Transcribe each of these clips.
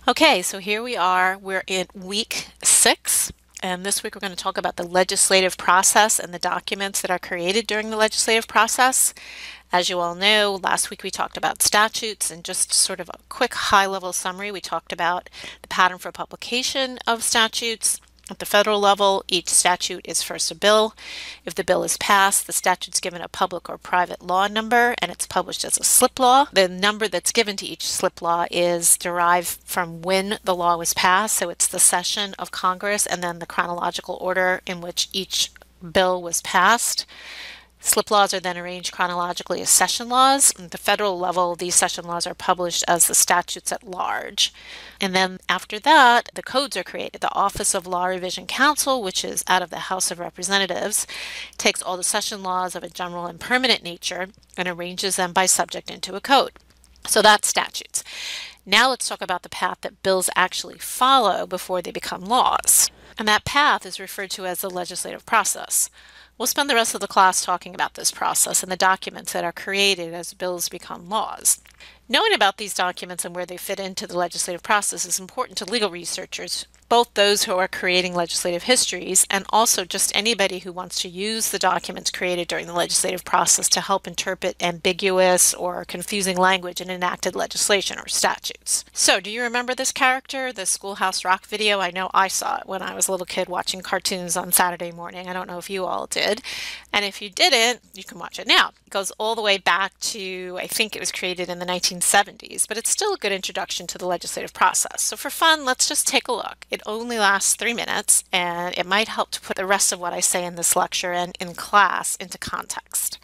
Okay, so here we are. We're in week 6, and this week we're going to talk about the legislative process and the documents that are created during the legislative process. As you all know, last week we talked about statutes, and just sort of a quick high-level summary, we talked about the pattern for publication of statutes. At the federal level, each statute is first a bill. If the bill is passed, the statute's given a public or private law number, and it's published as a slip law. The number that's given to each slip law is derived from when the law was passed, so it's the session of Congress and then the chronological order in which each bill was passed. Slip laws are then arranged chronologically as session laws. At the federal level, these session laws are published as the statutes at large. And then after that, the codes are created. The Office of Law Revision Council, which is out of the House of Representatives, takes all the session laws of a general and permanent nature and arranges them by subject into a code. So that's statutes. Now let's talk about the path that bills actually follow before they become laws. And that path is referred to as the legislative process. We'll spend the rest of the class talking about this process and the documents that are created as bills become laws. Knowing about these documents and where they fit into the legislative process is important to legal researchers, both those who are creating legislative histories and also just anybody who wants to use the documents created during the legislative process to help interpret ambiguous or confusing language in enacted legislation or statutes. So, do you remember this character, the Schoolhouse Rock video? I know I saw it when I was a little kid watching cartoons on Saturday morning. I don't know if you all did. And if you didn't, you can watch it now. It goes all the way back to, I think it was created in the 1970s, but it's still a good introduction to the legislative process. So for fun, let's just take a look. It only lasts 3 minutes, and it might help to put the rest of what I say in this lecture and in class into context.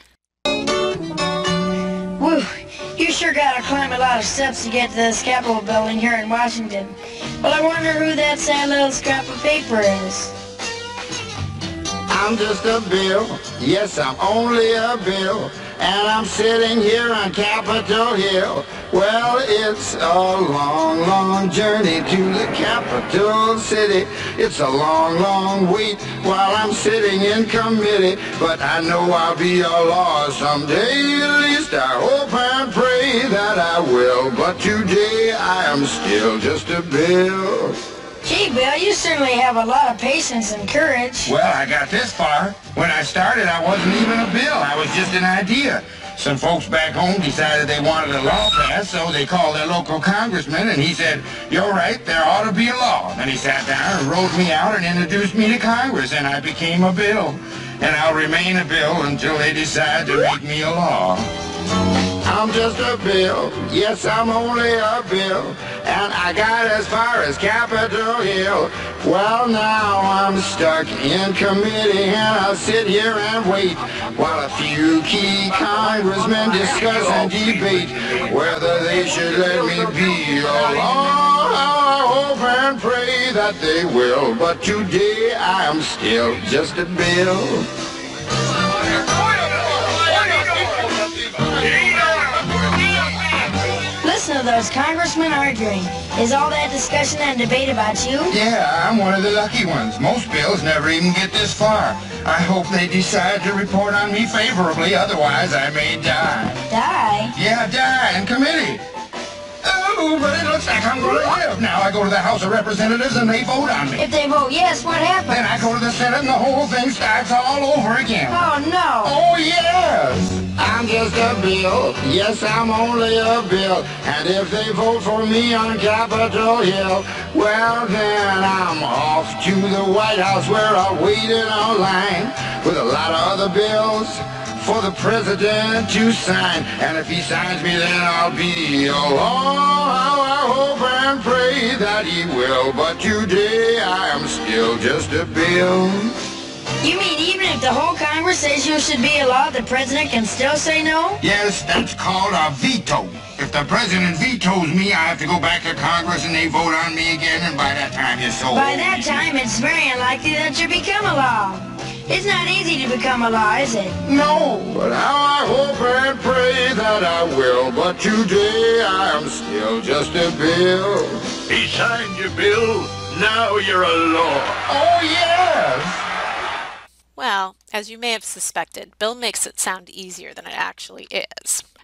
Whew, you sure gotta climb a lot of steps to get to this Capitol building here in Washington. Well, I wonder who that sad little scrap of paper is. I'm just a bill, yes, I'm only a bill, and I'm sitting here on Capitol Hill. Well, it's a long, long journey to the capital city. It's a long, long wait while I'm sitting in committee, but I know I'll be a law someday. At least I hope and pray that I will, but today I am still just a bill. Gee, Bill, you certainly have a lot of patience and courage. Well, I got this far. When I started, I wasn't even a bill. I was just an idea. Some folks back home decided they wanted a law passed, so they called their local congressman, and he said, "You're right, there ought to be a law." Then he sat down and wrote me out and introduced me to Congress, and I became a bill. And I'll remain a bill until they decide to make me a law. I'm just a bill, yes, I'm only a bill, and I got as far as Capitol Hill. Well, now I'm stuck in committee, and I'll sit here and wait while a few key congressmen discuss and debate whether they should let me be a law. I hope and pray that they will, but today I am still just a bill. Listen to those congressmen arguing. Is all that discussion and debate about you? Yeah, I'm one of the lucky ones. Most bills never even get this far. I hope they decide to report on me favorably, otherwise I may die. Die? Yeah, die in committee. Oh, but it looks like I'm going to live. Now I go to the House of Representatives and they vote on me. If they vote yes, what happens? Then I go to the Senate and the whole thing starts all over again. Oh, no. Oh, yes. I'm just a bill, yes, I'm only a bill, and if they vote for me on Capitol Hill, well then I'm off to the White House where I'll wait in a line with a lot of other bills for the president to sign, and if he signs me then I'll be a law. I hope and pray that he will, but today I am still just a bill. You mean even if the whole Congress says you should be a law, the president can still say no? Yes, that's called a veto. If the president vetoes me, I have to go back to Congress and they vote on me again, and by that time you're so By that time, it's very unlikely that you become a law. It's not easy to become a law, is it? No, but I hope and pray that I will, but today I am still just a bill. He signed your bill, now you're a law. Oh, yes. Well, as you may have suspected, Bill makes it sound easier than it actually is.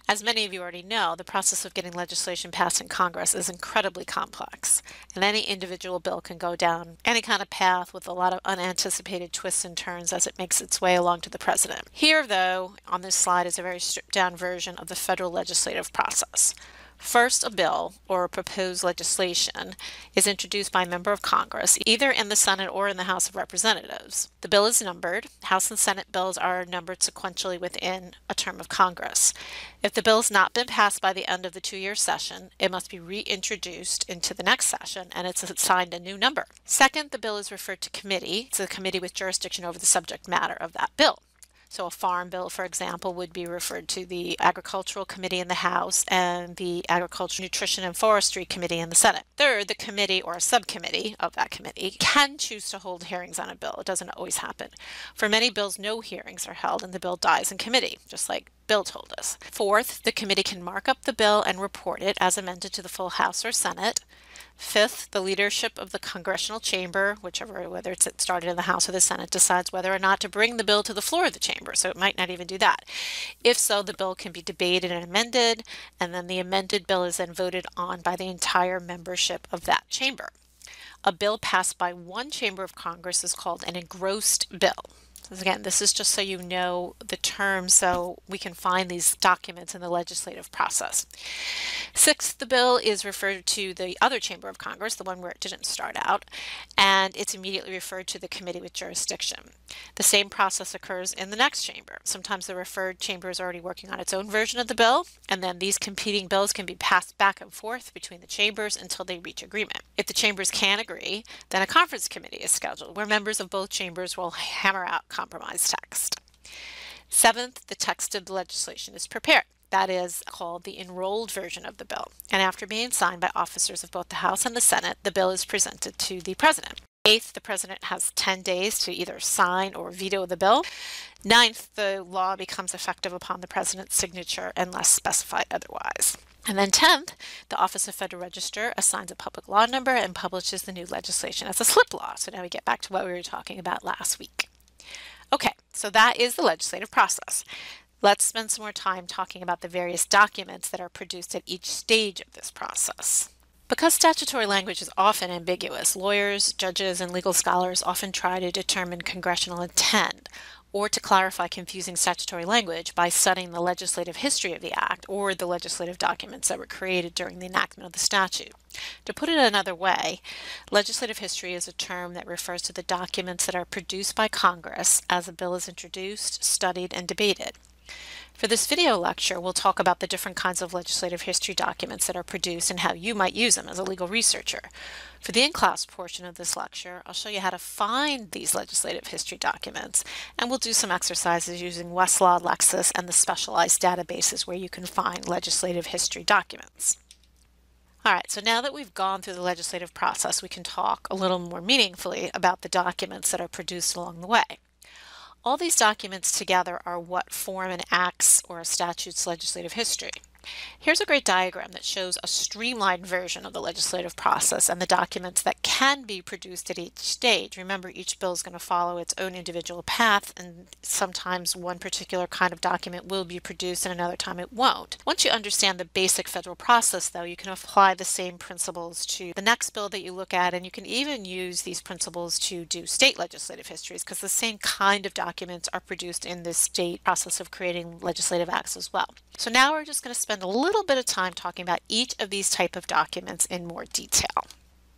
As many of you already know, the process of getting legislation passed in Congress is incredibly complex, and any individual bill can go down any kind of path with a lot of unanticipated twists and turns as it makes its way along to the president. Here, though, on this slide is a very stripped-down version of the federal legislative process. First, a bill or proposed legislation is introduced by a member of Congress, either in the Senate or in the House of Representatives. The bill is numbered. House and Senate bills are numbered sequentially within a term of Congress. If the bill has not been passed by the end of the 2-year session, it must be reintroduced into the next session, and it's assigned a new number. Second, the bill is referred to committee. It's a committee with jurisdiction over the subject matter of that bill. So a farm bill, for example, would be referred to the Agricultural Committee in the House and the Agriculture, Nutrition, and Forestry Committee in the Senate. Third, the committee or a subcommittee of that committee can choose to hold hearings on a bill. It doesn't always happen. For many bills, no hearings are held and the bill dies in committee, just like Bill told us. Fourth, the committee can mark up the bill and report it as amended to the full House or Senate. Fifth, the leadership of the congressional chamber, whether it's started in the House or the Senate, decides whether or not to bring the bill to the floor of the chamber, so it might not even do that. If so, the bill can be debated and amended, and then the amended bill is then voted on by the entire membership of that chamber. A bill passed by one chamber of Congress is called an engrossed bill. Again, this is just so you know the term so we can find these documents in the legislative process. Sixth, the bill is referred to the other chamber of Congress, the one where it didn't start out, and it's immediately referred to the committee with jurisdiction. The same process occurs in the next chamber. Sometimes the referred chamber is already working on its own version of the bill, and then these competing bills can be passed back and forth between the chambers until they reach agreement. If the chambers can't agree, then a conference committee is scheduled where members of both chambers will hammer out compromise text. Seventh, the text of the legislation is prepared. That is called the enrolled version of the bill. And after being signed by officers of both the House and the Senate, the bill is presented to the president. Eighth, the president has 10 days to either sign or veto the bill. Ninth, the law becomes effective upon the president's signature unless specified otherwise. And then 10th, the Office of Federal Register assigns a public law number and publishes the new legislation as a slip law. So now we get back to what we were talking about last week. Okay, so that is the legislative process. Let's spend some more time talking about the various documents that are produced at each stage of this process. Because statutory language is often ambiguous, lawyers, judges, and legal scholars often try to determine congressional intent or to clarify confusing statutory language by studying the legislative history of the act or the legislative documents that were created during the enactment of the statute. To put it another way, legislative history is a term that refers to the documents that are produced by Congress as a bill is introduced, studied, and debated. For this video lecture, we'll talk about the different kinds of legislative history documents that are produced and how you might use them as a legal researcher. For the in-class portion of this lecture, I'll show you how to find these legislative history documents, and we'll do some exercises using Westlaw, Lexis, and the specialized databases where you can find legislative history documents. All right, so now that we've gone through the legislative process, we can talk a little more meaningfully about the documents that are produced along the way. All these documents together are what form an act's or a statute's legislative history. Here's a great diagram that shows a streamlined version of the legislative process and the documents that can be produced at each stage. Remember, each bill is going to follow its own individual path, and sometimes one particular kind of document will be produced and another time it won't. Once you understand the basic federal process, though, you can apply the same principles to the next bill that you look at, and you can even use these principles to do state legislative histories, because the same kind of documents are produced in the state process of creating legislative acts as well. So now we're just going to spend a little bit of time talking about each of these type of documents in more detail.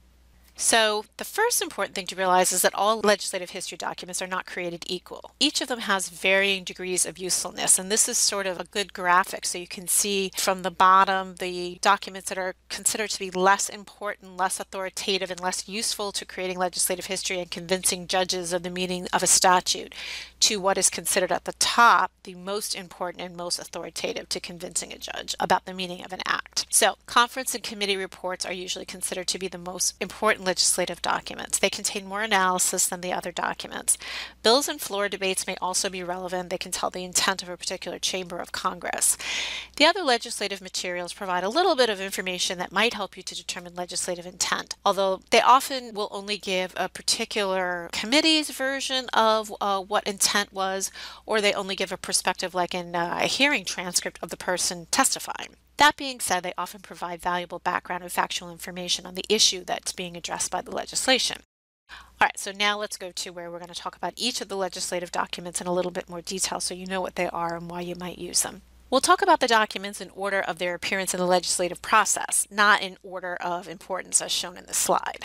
So the first important thing to realize is that all legislative history documents are not created equal. Each of them has varying degrees of usefulness, and this is sort of a good graphic so you can see from the bottom the documents that are considered to be less important, less authoritative, and less useful to creating legislative history and convincing judges of the meaning of a statute, to what is considered at the top the most important and most authoritative to convincing a judge about the meaning of an act. So conference and committee reports are usually considered to be the most important legislative documents. They contain more analysis than the other documents. Bills and floor debates may also be relevant. They can tell the intent of a particular chamber of Congress. The other legislative materials provide a little bit of information that might help you to determine legislative intent, although they often will only give a particular committee's version of what intent was, or they only give a perspective like in a hearing transcript of the person testifying. That being said, they often provide valuable background and factual information on the issue that's being addressed by the legislation. All right, so now let's go to where we're going to talk about each of the legislative documents in a little bit more detail so you know what they are and why you might use them. We'll talk about the documents in order of their appearance in the legislative process, not in order of importance as shown in the slide.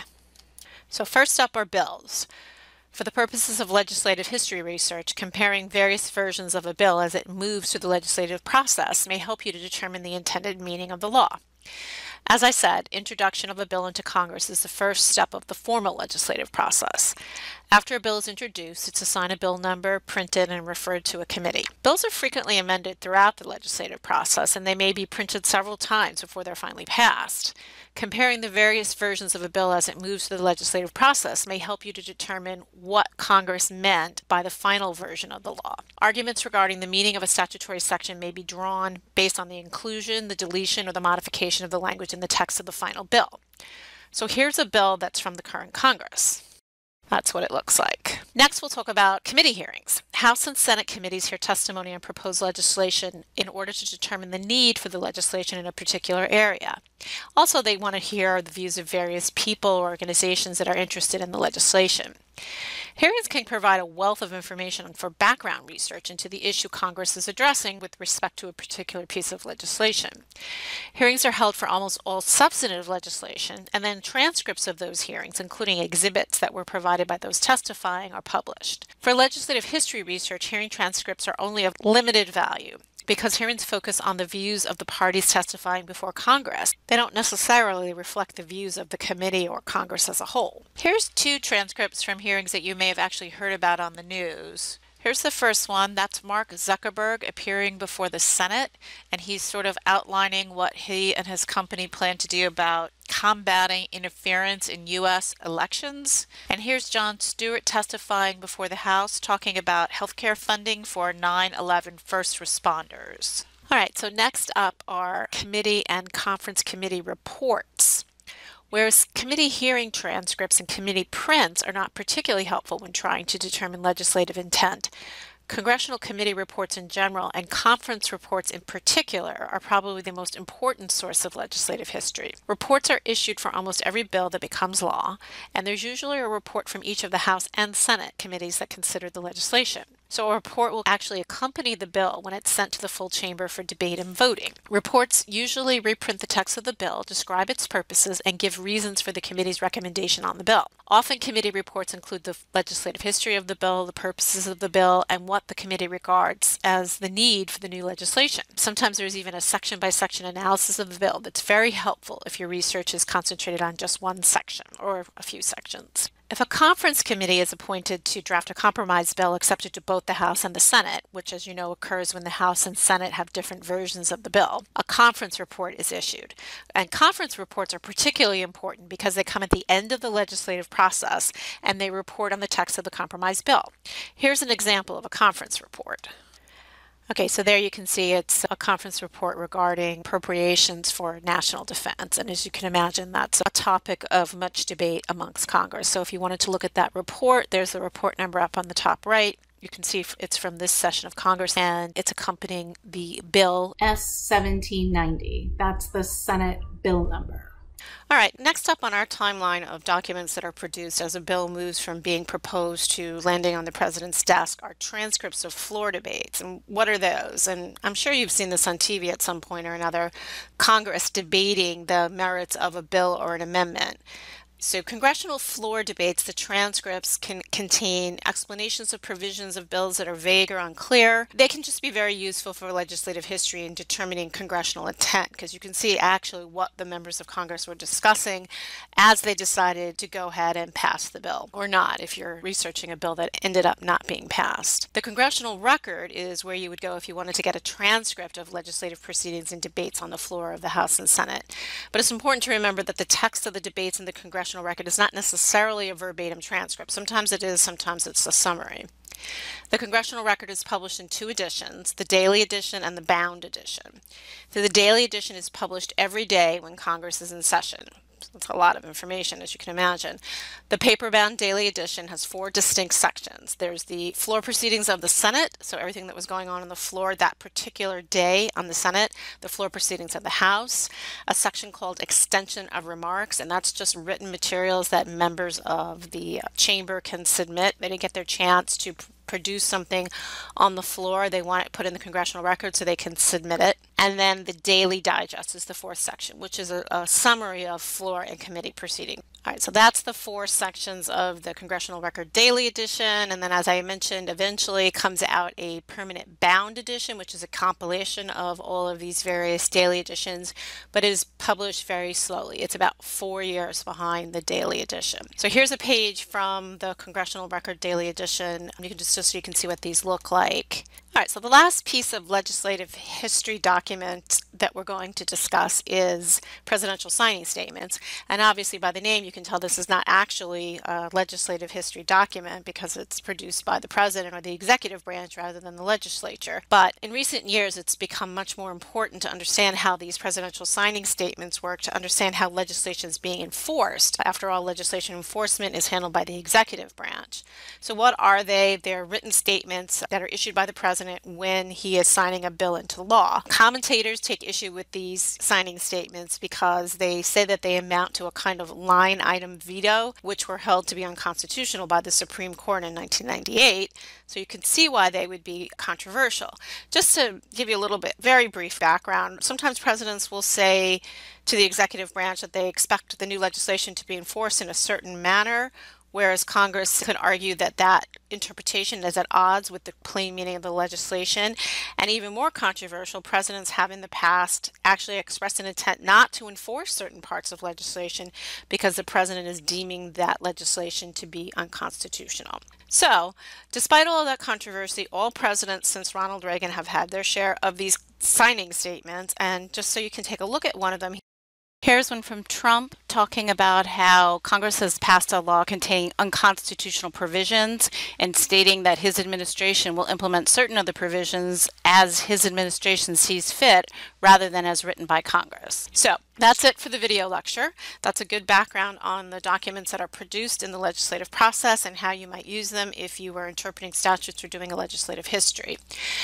So first up are bills. For the purposes of legislative history research, comparing various versions of a bill as it moves through the legislative process may help you to determine the intended meaning of the law. As I said, introduction of a bill into Congress is the first step of the formal legislative process. After a bill is introduced, it's assigned a bill number, printed, and referred to a committee. Bills are frequently amended throughout the legislative process, and they may be printed several times before they're finally passed. Comparing the various versions of a bill as it moves through the legislative process may help you to determine what Congress meant by the final version of the law. Arguments regarding the meaning of a statutory section may be drawn based on the inclusion, the deletion, or the modification of the language in the text of the final bill. So here's a bill that's from the current Congress. That's what it looks like. Next, we'll talk about committee hearings. House and Senate committees hear testimony on proposed legislation in order to determine the need for the legislation in a particular area. Also, they want to hear the views of various people or organizations that are interested in the legislation. Hearings can provide a wealth of information for background research into the issue Congress is addressing with respect to a particular piece of legislation. Hearings are held for almost all substantive legislation, and then transcripts of those hearings, including exhibits that were provided by those testifying, are published. For legislative history research, hearing transcripts are only of limited value, because hearings focus on the views of the parties testifying before Congress. They don't necessarily reflect the views of the committee or Congress as a whole. Here's two transcripts from hearings that you may have actually heard about on the news. Here's the first one. That's Mark Zuckerberg appearing before the Senate, and he's sort of outlining what he and his company plan to do about combating interference in U.S. elections. And here's Jon Stewart testifying before the House, talking about healthcare funding for 9/11 first responders. All right, so next up are committee and conference committee reports. Whereas committee hearing transcripts and committee prints are not particularly helpful when trying to determine legislative intent, congressional committee reports in general and conference reports in particular are probably the most important source of legislative history. Reports are issued for almost every bill that becomes law, and there's usually a report from each of the House and Senate committees that consider the legislation. So a report will actually accompany the bill when it's sent to the full chamber for debate and voting. Reports usually reprint the text of the bill, describe its purposes, and give reasons for the committee's recommendation on the bill. Often committee reports include the legislative history of the bill, the purposes of the bill, and what the committee regards as the need for the new legislation. Sometimes there's even a section-by-section analysis of the bill that's very helpful if your research is concentrated on just one section or a few sections. If a conference committee is appointed to draft a compromise bill accepted to both the House and the Senate, which as you know occurs when the House and Senate have different versions of the bill, a conference report is issued. And conference reports are particularly important because they come at the end of the legislative process and they report on the text of the compromise bill. Here's an example of a conference report. Okay, so there you can see it's a conference report regarding appropriations for national defense. And as you can imagine, that's a topic of much debate amongst Congress. So if you wanted to look at that report, there's the report number up on the top right. You can see it's from this session of Congress, and it's accompanying the bill S-1790. That's the Senate bill number. All right, next up on our timeline of documents that are produced as a bill moves from being proposed to landing on the president's desk are transcripts of floor debates. And what are those? And I'm sure you've seen this on TV at some point or another, Congress debating the merits of a bill or an amendment. So congressional floor debates, the transcripts can contain explanations of provisions of bills that are vague or unclear. They can just be very useful for legislative history in determining congressional intent, because you can see actually what the members of Congress were discussing as they decided to go ahead and pass the bill, or not if you're researching a bill that ended up not being passed. The congressional record is where you would go if you wanted to get a transcript of legislative proceedings and debates on the floor of the House and Senate. But it's important to remember that the text of the debates in the congressional congressional record is not necessarily a verbatim transcript. Sometimes it is, sometimes it's a summary. The congressional record is published in two editions, the daily edition and the bound edition. So the daily edition is published every day when Congress is in session. That's a lot of information, as you can imagine. The paper-bound daily edition has 4 distinct sections. There's the floor proceedings of the Senate, so everything that was going on the floor that particular day on the Senate, the floor proceedings of the House, a section called extension of remarks, and that's just written materials that members of the chamber can submit. They didn't get their chance to produce something on the floor. They want it put in the congressional record so they can submit it. And then the daily digest is the 4th section, which is a summary of floor and committee proceedings. All right, so that's the 4 sections of the Congressional Record Daily Edition, and then as I mentioned, eventually comes out a permanent bound edition, which is a compilation of all of these various daily editions, but is published very slowly. It's about 4 years behind the daily edition. So here's a page from the Congressional Record Daily Edition. You can just so you can see what these look like. All right, so the last piece of legislative history document that we're going to discuss is presidential signing statements. And obviously by the name you can tell this is not actually a legislative history document because it's produced by the president or the executive branch rather than the legislature. But in recent years it's become much more important to understand how these presidential signing statements work, to understand how legislation is being enforced. After all, legislation enforcement is handled by the executive branch. So what are they? They're written statements that are issued by the president when he is signing a bill into law. Commentators take issue with these signing statements because they say that they amount to a kind of line item veto, which were held to be unconstitutional by the Supreme Court in 1998. So you can see why they would be controversial. Just to give you a little bit, very brief background, sometimes presidents will say to the executive branch that they expect the new legislation to be enforced in a certain manner, whereas Congress could argue that that interpretation is at odds with the plain meaning of the legislation. And even more controversial, presidents have in the past actually expressed an intent not to enforce certain parts of legislation because the president is deeming that legislation to be unconstitutional. So, despite all of that controversy, all presidents since Ronald Reagan have had their share of these signing statements, and just so you can take a look at one of them, here's one from Trump talking about how Congress has passed a law containing unconstitutional provisions and stating that his administration will implement certain of the provisions as his administration sees fit rather than as written by Congress. So that's it for the video lecture. That's a good background on the documents that are produced in the legislative process and how you might use them if you were interpreting statutes or doing a legislative history.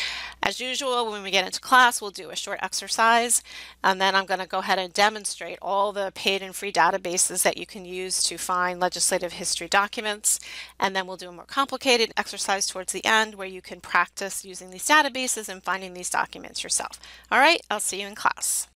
As usual, when we get into class, we'll do a short exercise, and then I'm going to go ahead and demonstrate all the paid and free databases that you can use to find legislative history documents, and then we'll do a more complicated exercise towards the end where you can practice using these databases and finding these documents yourself. All right, I'll see you in class.